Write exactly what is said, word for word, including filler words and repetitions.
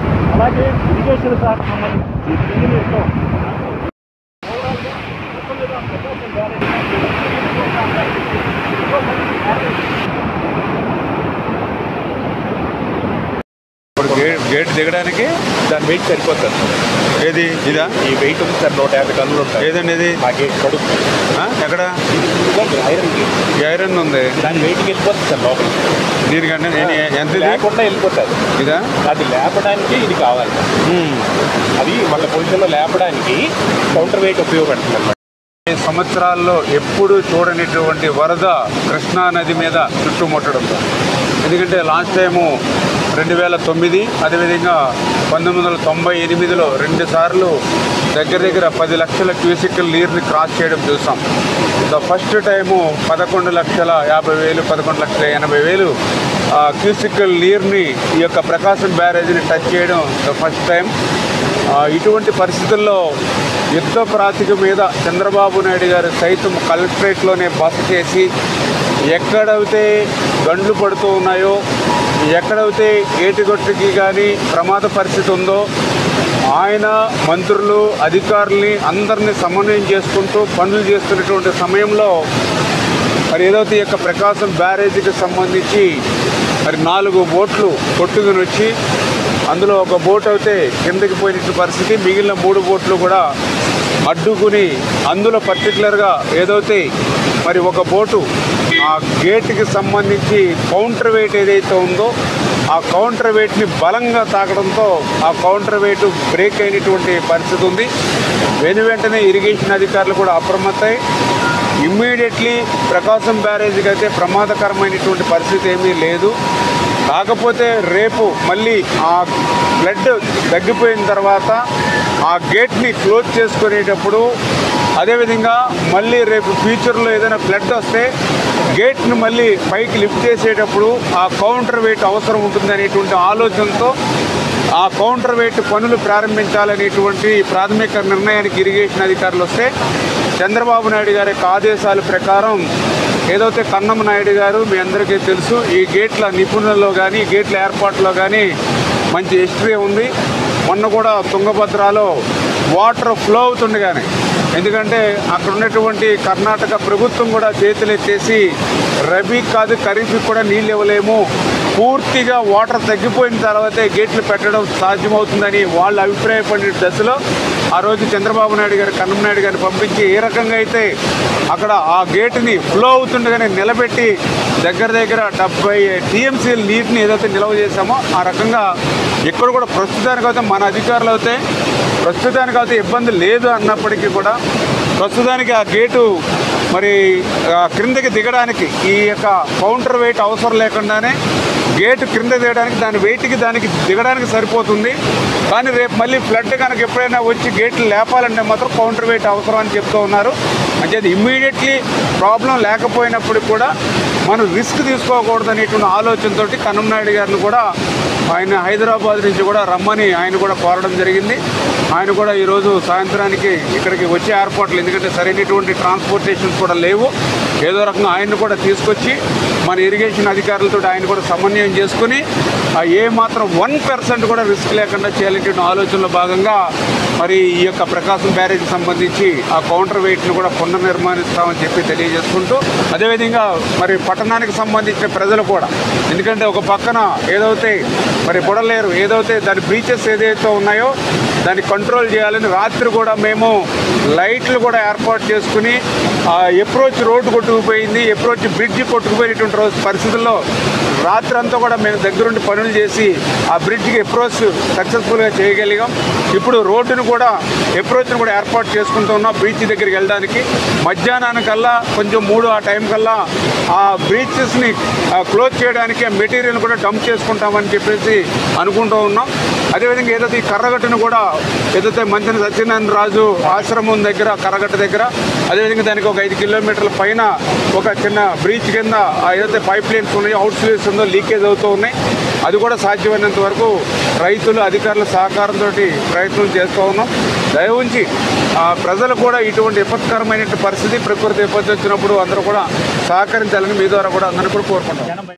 అలాగే ఇరిగేషన్ శాఖ సంబంధించి ఇంజనీర్తో గేట్ గేట్ దిగడానికి దాని వెయిట్ సరిపోతుంది. ఏది ఇదా? ఈ వెయిట్ ఉంది సార్, నూట యాభై టన్నులు ఉంటాయి. ఏదండి ఇది? ఆ గేట్ కడుపు ఎక్కడ ఐరన్ ఈ ఐరన్ ఉంది, దాని వెయిట్కి వెళ్ళిపోతుంది సార్ లోపల. దీనికంటే ఎంత లేకుండా వెళ్ళిపోతుంది. ఇదా? అది లేపడానికి ఇది కావాలి. అది మన పొజిషన్లో లేపడానికి కౌంటర్ వెయిట్ ఉపయోగపడుతుంది అన్నమాట. ఈ సంవత్సరాల్లో ఎప్పుడు చూడనిటువంటి వరద కృష్ణా నది మీద చుట్టుముట్టడంతో. ఎందుకంటే లాస్ట్ టైము రెండు వేల తొమ్మిది అదేవిధంగా పంతొమ్మిది వందల తొంభై ఎనిమిదిలో రెండు సార్లు దగ్గర దగ్గర పది లక్షల క్యూసిక్ల నీరుని క్రాస్ చేయడం చూసాం. ద ఫస్ట్ టైము పదకొండు లక్షల యాభై వేలు పదకొండు లక్షల ఎనభై వేలు క్యూసిక్ల నీరుని ఈ యొక్క ప్రకాశం బ్యారేజ్ని టచ్ చేయడం ద ఫస్ట్ టైం. ఇటువంటి పరిస్థితుల్లో యుద్ధ ప్రాతిక మీద చంద్రబాబు నాయుడు గారు సైతం కలెక్టరేట్లోనే బస చేసి ఎక్కడైతే గండ్లు పడుతూ ఉన్నాయో, ఎక్కడైతే ఏటిగొట్టుకి కానీ ప్రమాద పరిస్థితి ఉందో ఆయన మంత్రులు అధికారుల్ని అందరినీ సమన్వయం చేసుకుంటూ పనులు చేస్తున్నటువంటి సమయంలో మరి ఏదైతే ఈ యొక్క ప్రకాశం బ్యారేజీకి సంబంధించి మరి నాలుగు బోట్లు కొట్టుకుని వచ్చి అందులో ఒక బోట్ అయితే కిందకి పోయిన పరిస్థితి, మిగిలిన మూడు బోట్లు కూడా అడ్డుకుని అందులో పర్టికులర్గా ఏదైతే మరి ఒక బోటు ఆ గేట్కి సంబంధించి కౌంటర్ వెయిట్ ఏదైతే ఉందో ఆ కౌంటర్ వెయిట్ని బలంగా తాకడంతో ఆ కౌంటర్ వెయిట్ బ్రేక్ అయినటువంటి పరిస్థితి ఉంది. వెను వెంటనే ఇరిగేషన్ అధికారులు కూడా అప్రమత్తమై ఇమ్మీడియట్లీ ప్రకాశం బ్యారేజీకి అయితే ప్రమాదకరమైనటువంటి పరిస్థితి ఏమీ లేదు. కాకపోతే రేపు మళ్ళీ ఆ ఫ్లడ్ తగ్గిపోయిన తర్వాత ఆ గేట్ని క్లోజ్ చేసుకునేటప్పుడు అదేవిధంగా మళ్ళీ రేపు ఫ్యూచర్లో ఏదైనా ఫ్లడ్ వస్తే గేట్ను మళ్ళీ పైకి లిఫ్ట్ చేసేటప్పుడు ఆ కౌంటర్ వెయిట్ అవసరం ఉంటుంది అనేటువంటి ఆలోచనతో ఆ కౌంటర్ వెయిట్ పనులు ప్రారంభించాలనేటువంటి ప్రాథమిక నిర్ణయానికి ఇరిగేషన్ అధికారులు వస్తే చంద్రబాబు నాయుడు గారి యొక్క ఆదేశాల ప్రకారం ఏదైతే కన్నమ నాయుడు గారు మీ అందరికీ తెలుసు, ఈ గేట్ల నిపుణులలో కానీ గేట్ల ఏర్పాటులో కానీ మంచి హిస్టరీ ఉంది. మొన్న కూడా తుంగభద్రలో వాటర్ ఫ్లో అవుతుండగానే, ఎందుకంటే అక్కడ ఉన్నటువంటి కర్ణాటక ప్రభుత్వం కూడా చేతులెత్తేసి రబీ కాదు ఖరీఫ్కి కూడా నీళ్ళు ఇవ్వలేము, పూర్తిగా వాటర్ తగ్గిపోయిన తర్వాతే గేట్లు పెట్టడం సాధ్యమవుతుందని వాళ్ళు అభిప్రాయపడిన దశలో ఆ రోజు చంద్రబాబు నాయుడు గారు కన్నమ నాయుడు గారిని పంపించి ఏ రకంగా అయితే అక్కడ ఆ గేటుని ఫ్లో అవుతుండగానే నిలబెట్టి దగ్గర దగ్గర డెబ్బై టీఎంసీల నీటిని ఏదైతే నిల్వ చేశామో ఆ రకంగా ఇక్కడ కూడా ప్రస్తుతానికైతే మన అధికారులు అయితే ప్రస్తుతానికైతే ఇబ్బంది లేదు అన్నప్పటికీ కూడా ప్రస్తుతానికి ఆ గేటు మరి క్రిందకి దిగడానికి ఈ యొక్క కౌంటర్ వెయిట్ అవసరం లేకుండానే గేటు క్రింద దిగడానికి దాని వెయిట్కి దానికి దిగడానికి సరిపోతుంది. కానీ రేపు మళ్ళీ ఫ్లడ్ కనుక ఎప్పుడైనా వచ్చి గేట్లు లేపాలంటే మాత్రం కౌంటర్ వెయిట్ అవసరం అని చెప్తూ ఉన్నారు. అంటే అది ఇమ్మీడియట్లీ ప్రాబ్లం లేకపోయినప్పటికి కూడా మనం రిస్క్ తీసుకోకూడదు అనేటువంటి ఆలోచనతో కన్నమ నాయుడు గారిని కూడా ఆయన హైదరాబాద్ నుంచి కూడా రమ్మని ఆయన కూడా కోరడం జరిగింది. ఆయన కూడా ఈరోజు సాయంత్రానికి ఇక్కడికి వచ్చే ఏర్పాట్లు, ఎందుకంటే సరైనటువంటి ట్రాన్స్పోర్టేషన్స్ కూడా లేవు, ఏదో రకంగా ఆయన్ని కూడా తీసుకొచ్చి మన ఇరిగేషన్ అధికారులతో ఆయన కూడా సమన్వయం చేసుకుని ఏ మాత్రం వన్ పర్సెంట్ కూడా రిస్క్ లేకుండా చేయాలనేటువంటి ఆలోచనలో భాగంగా మరి ఈ యొక్క ప్రకాశం బ్యారేజ్కి సంబంధించి ఆ కౌంటర్ వెయిట్ను కూడా పునర్నిర్మాణిస్తామని చెప్పి తెలియజేసుకుంటూ, అదేవిధంగా మరి పట్టణానికి సంబంధించిన ప్రజలు కూడా, ఎందుకంటే ఒక పక్కన ఏదైతే మరి బుడలేరు ఏదైతే దాని బ్రీచెస్ ఏదైతే ఉన్నాయో దాన్ని కంట్రోల్ చేయాలని రాత్రి కూడా మేము లైట్లు కూడా ఏర్పాటు చేసుకుని అప్రోచ్ రోడ్డు కొట్టుకుపోయింది, అప్రోచ్ బ్రిడ్జి కొట్టుకుపోయినటువంటి రోజు పరిస్థితుల్లో రాత్రి అంతా కూడా మేము దగ్గరుండి పనులు చేసి ఆ బ్రిడ్జికి అప్రోచ్ సక్సెస్ఫుల్గా చేయగలిగాం. ఇప్పుడు రోడ్డును కూడా అప్రోచ్ను కూడా ఏర్పాటు చేసుకుంటూ ఉన్నాం బ్రిడ్జ్ దగ్గరికి వెళ్ళడానికి. మధ్యాహ్నానికల్లా కొంచెం మూడు ఆ టైం కల్లా ఆ బ్రిడ్జెస్ని క్లోజ్ చేయడానికి మెటీరియల్ కూడా డంప్ చేసుకుంటామని చెప్పేసి అనుకుంటూ ఉన్నాం. అదేవిధంగా ఏదైతే ఈ కర్రగట్టును కూడా ఏదైతే మంత్రి సత్యనారాయణ రాజు ఆశ్రమం దగ్గర కర్రగట్ట దగ్గర, అదేవిధంగా దానికి ఒక ఐదు కిలోమీటర్ల పైన ఒక చిన్న బ్రిడ్జ్ కింద ఏదైతే పైప్ లైన్స్ ఉన్నాయో అవుట్ స్లీవ్స్ ఉందో లీకేజ్ అవుతూ ఉన్నాయి, అది కూడా సాధ్యమైనంత వరకు రైతులు అధికారుల సహకారంతో ప్రయత్నం చేస్తూ ఉన్నాం. దయ ఉంచి ప్రజలు కూడా ఇటువంటి విపత్కరమైనటువంటి పరిస్థితి ప్రకృతి విపత్తు వచ్చినప్పుడు అందరూ కూడా సహకరించాలని మీ ద్వారా కూడా అందరూ కూడా కోరుకుంటాం.